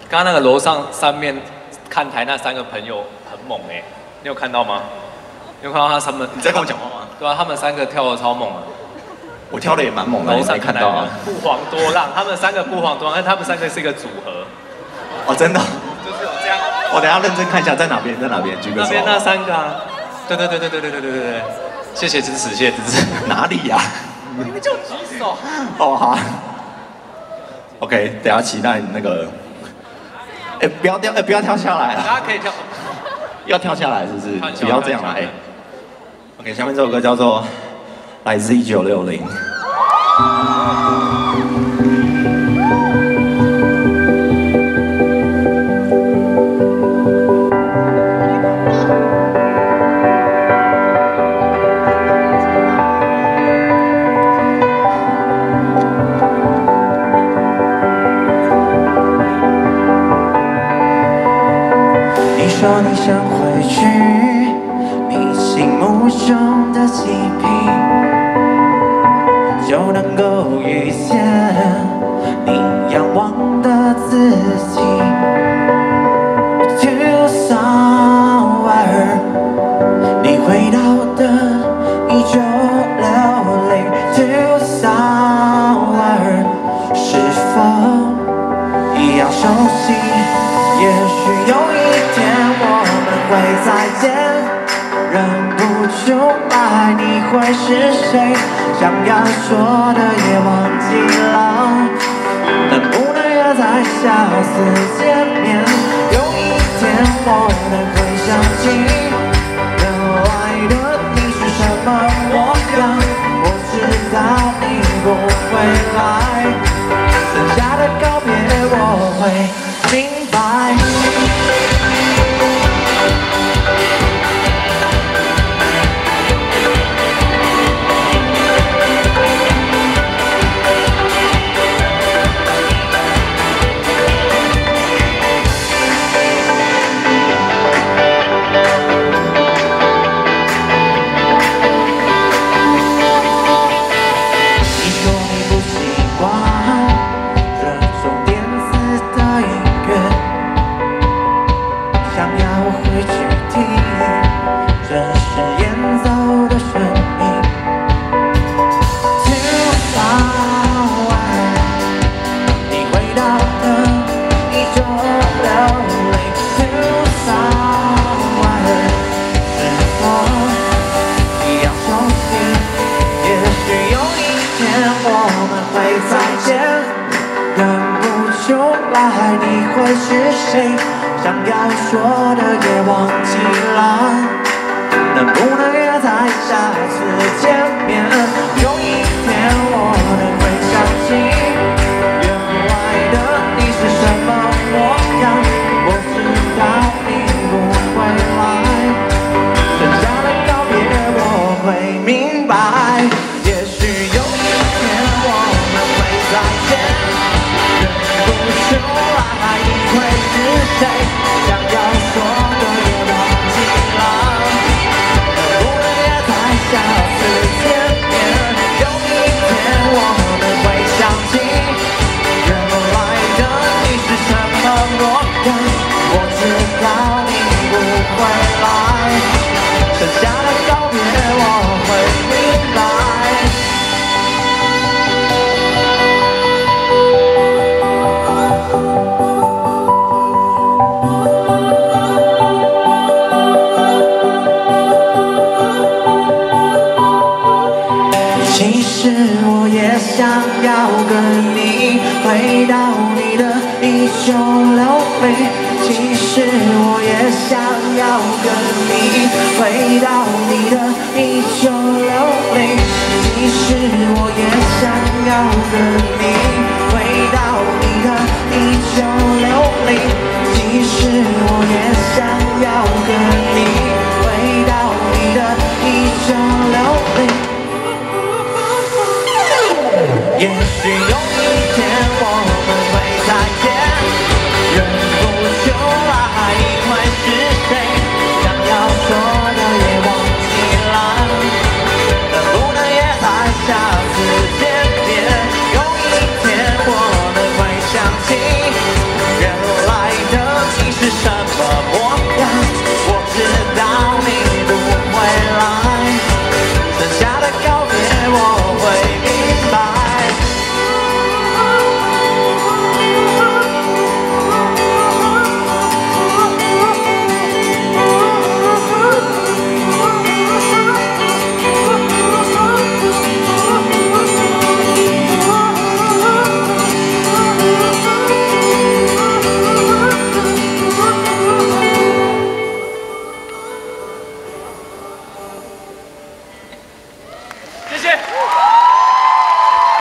刚刚那个楼上三面看台那3个朋友很猛哎，你有看到吗？你有看到他们？ 你在跟我讲话吗？ 对啊，他们3个跳的超猛的。 我跳的也蛮猛的， 楼上没看到啊。 不遑多让，他们3个不遑多让，但他们3个是一个组合。 哦，真的。 就是有这样。 我等一下认真看一下，在哪边？在哪边？举个手。 那边那3个啊。对，谢谢支持，谢谢支持。 哪里呀？ 你们就举手。 哦好。OK， 等一下期待那个。哎，不要掉，不要跳下来了。 大家可以跳。 要跳下来是不是？不要这样来。OK， 下面这首歌叫做《来自1960》。你说你想回去你心目中的地平，就能够遇见你仰望的自己。To somewhere， 你回到的1960。To somewhere， 是否一样熟悉？也许有一天我们会再见，忍不出来你会是谁？想要说的也忘记了，能不能约在下次见面？有一天我们会想起，原来的你是什么模样。我知道你不会来，剩下的告别我会明白。你会是谁？想要说的也忘记了，能不能约在下次见面？有一天我们会想起，原来的你是什么模样。我知道你不会来，剩下的告别我会明白。也许有一天我们会再见，忍不住爱你会是谁？想要说的也忘记了，能不能约在下次见面？有一天我们会想起，原来的你是什么模样。我知道你不会来，剩下的告别我会明白。其实我也想要跟你回到你的1960。其实我也想要跟你回到你的1960。其实我也想要跟你回到你的1960。其实我也想要跟你回到你的1960。也许有